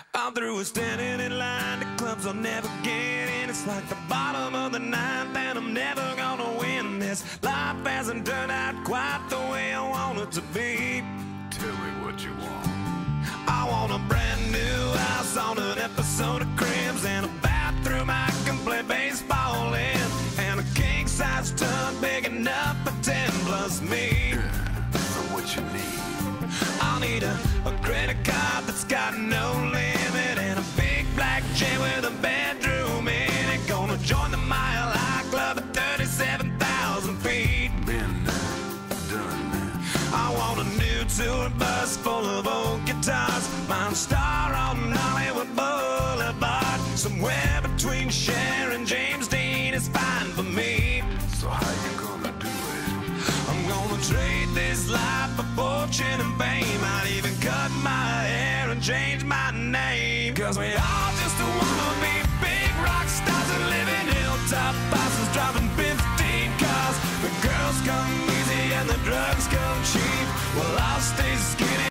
I'm through with standing in line to clubs I'll never get in. It's like the bottom of the ninth and I'm never gonna win this. Life hasn't turned out quite the way I want it to be. Tell me what you want. I want a brand new house on an episode of Cribs, and a bathroom I can play baseball in, and a king-size tub big enough for 10 plus me. So what you need? I'll need a credit card that's got no limit, and a big black jet with a bedroom in it. Gonna join the Mile High Club at 37,000 feet. Been done that. I want a new tour bus full of old guitars, mine star on Hollywood Boulevard. Somewhere between Cher and James Dean is fine for me. So how you gonna do it? I'm gonna trade this life for fortune and fame. I'd even cut my hair and change my name, 'cause we all just wanna be big rock stars and live in hilltop bosses, driving 15 cars. The girls come easy and the drugs come cheap. Well, I'll stay skinny